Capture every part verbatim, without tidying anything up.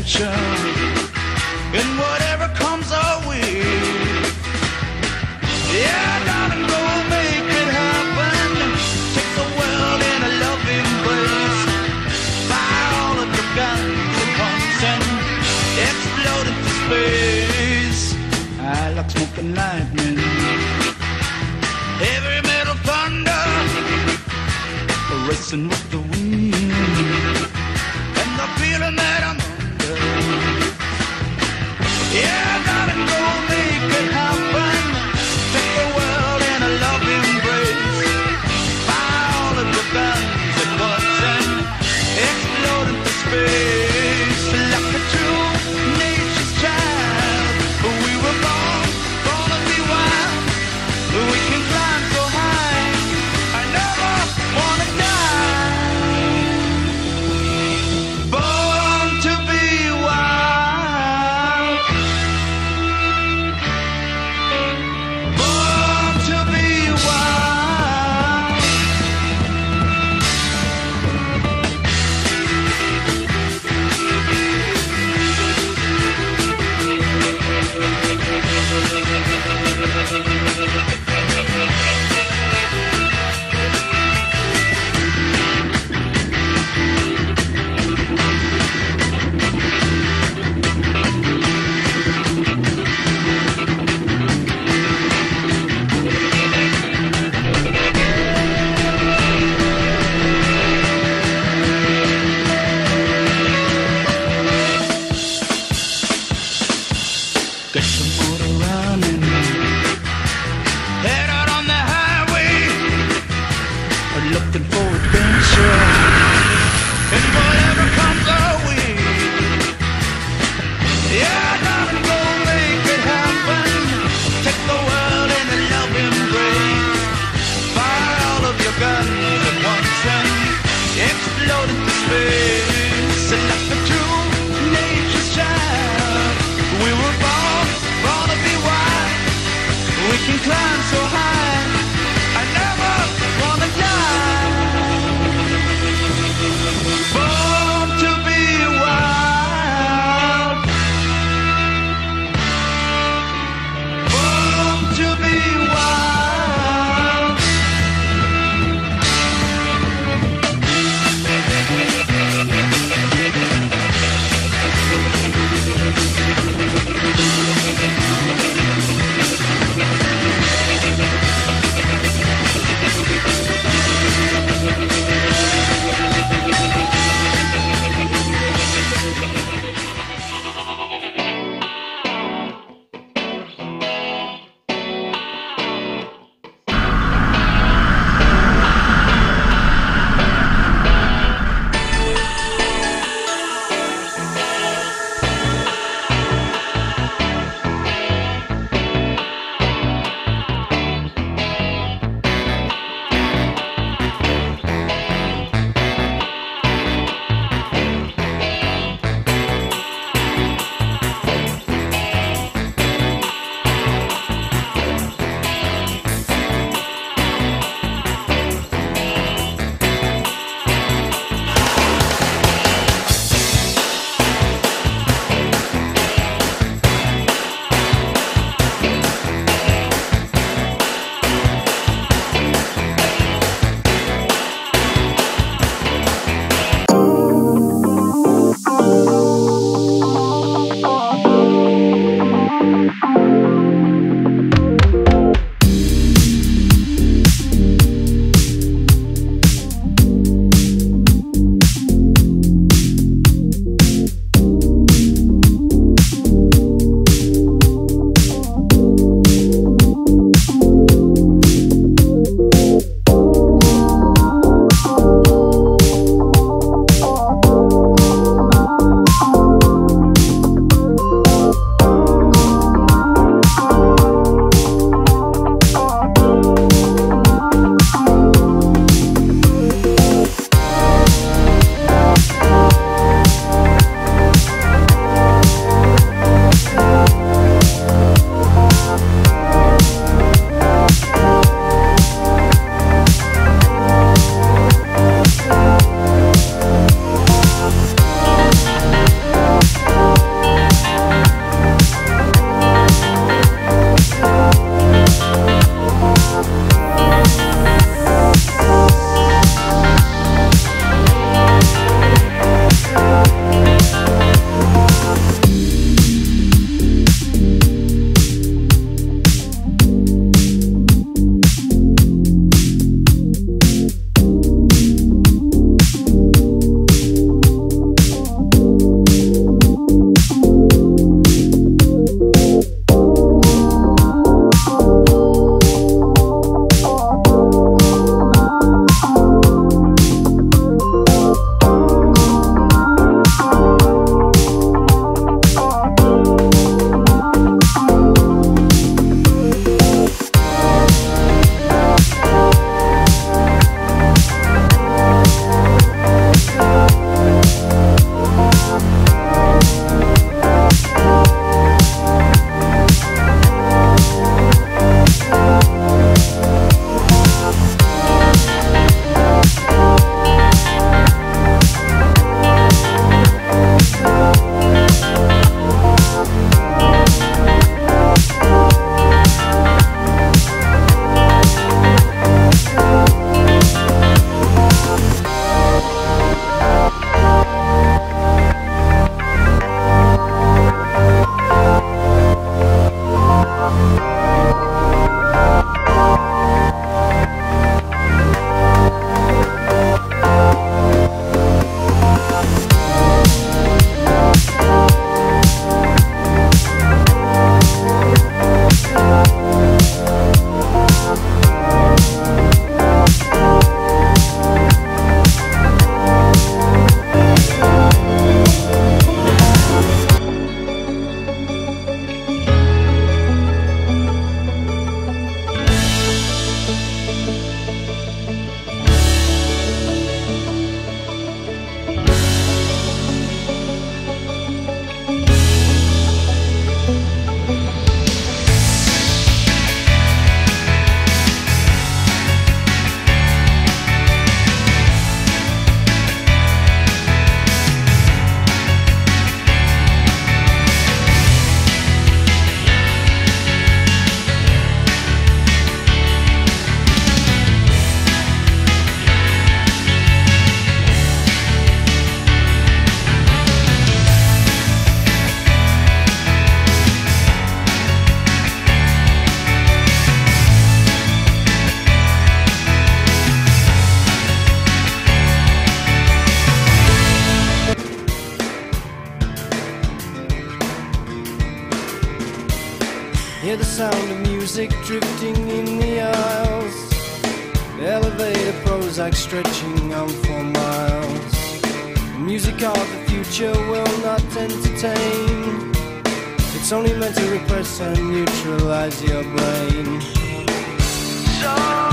adventure in whatever comes our way. Yeah, darling, go make it happen. Take the world in a loving embrace. Fire all of your guns at once and explode into space. I like smoke and lightning, heavy metal thunder, racing with the wind, and the feeling that I'm under. Yeah, darling, go make it happen. Take the world in a loving embrace. Fire all of your guns at once and explode into space. Like a true nature's child, we were born, born to be wild. We can climb so high, I never wanna die. Born to be wild. Born to be wild. Get some motor running, head out on the highway, looking for adventure and whatever comes our way. Yeah, darling, go make it happen. Take the world in a loving embrace. Fire all of your guns at once and explode into space. Like a true nature's child, we were born, born to be wild. We can climb so high, I never wanna die. Born to be wild. Born to be wild. Hear the sound of music drifting in the aisles. Elevator Prozac stretching on for miles. Music of the future will not entertain. It's only meant to repress and neutralize your brain. So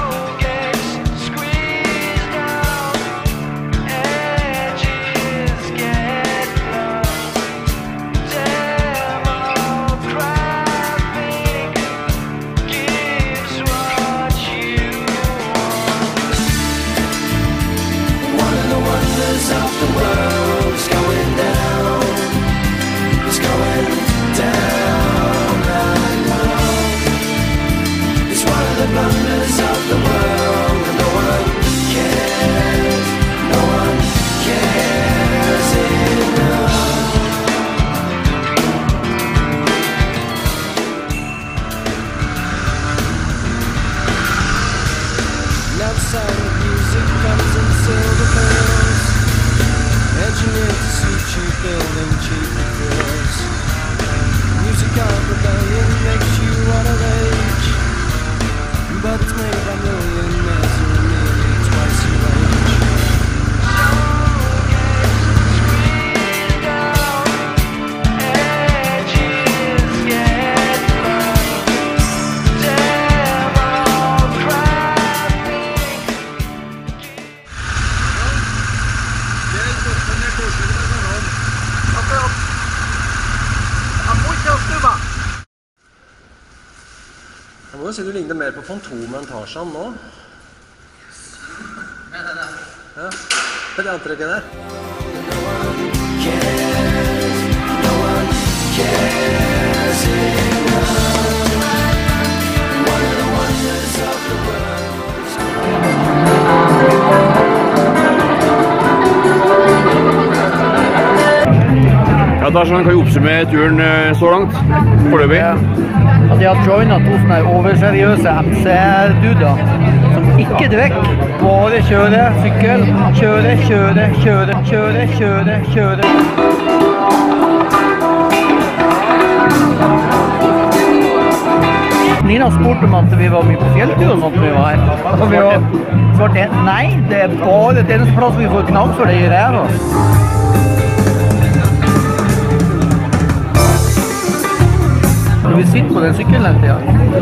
Jeg må jo si du ligner mer på Fantomet enn Tarzan nå. Ja, det er det antrekket der. Ja, Tarzan, kan vi oppsummere turen så langt? Foreløpig? Ja. At jeg har joinet to sånne overseriøse M C Dudan som ikke drikker, bare kjører sykkel, kjører, kjører, kjører, kjører, kjører, kjører. Nina spurte om at vi var mye på fjelltur og sånt når vi var her. Og vi svarte jeg, nei, det er bare det eneste plass vi får knall for det i ræva. Når vi sitter på den sykkelen til, ja.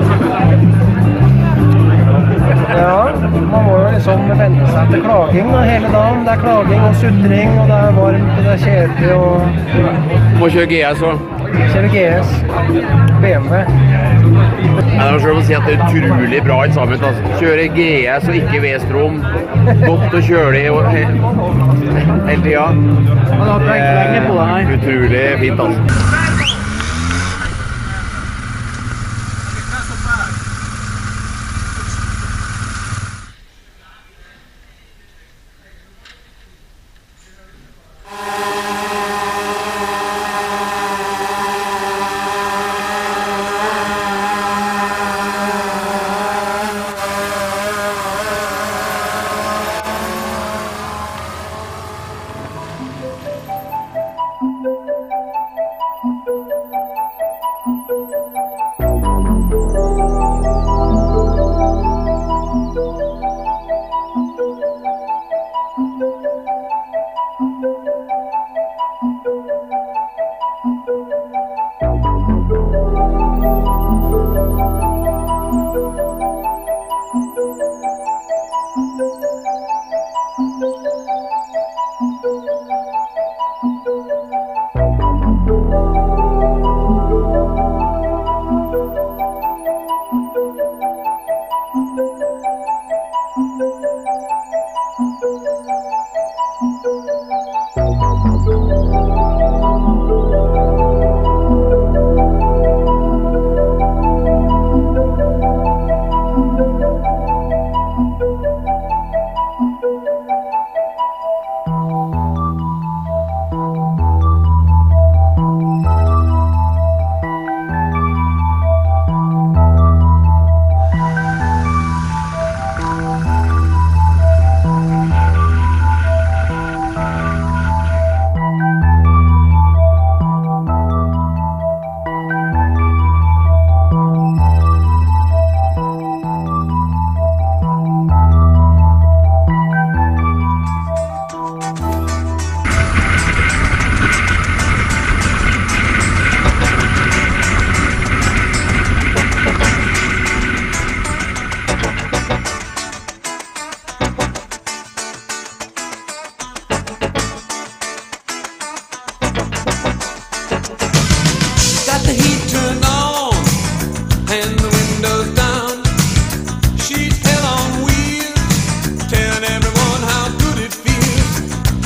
Ja, man må jo liksom vende seg til klaging hele dagen. Det er klaging og sutring, og det er varmt, og det er kjedelig, og... Må kjøre G S også. Kjøre G S, B M W. Jeg må selv si at det er utrolig bra i sammen. Altså. Kjøre G S og ikke V-strom. Godt å kjøre det hele tiden. Man har trengt lenge på det her. Utrolig fint, altså.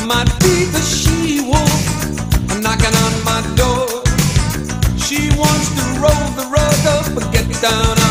might be the she-wolf knocking on my door. She wants to roll the rug up, but get down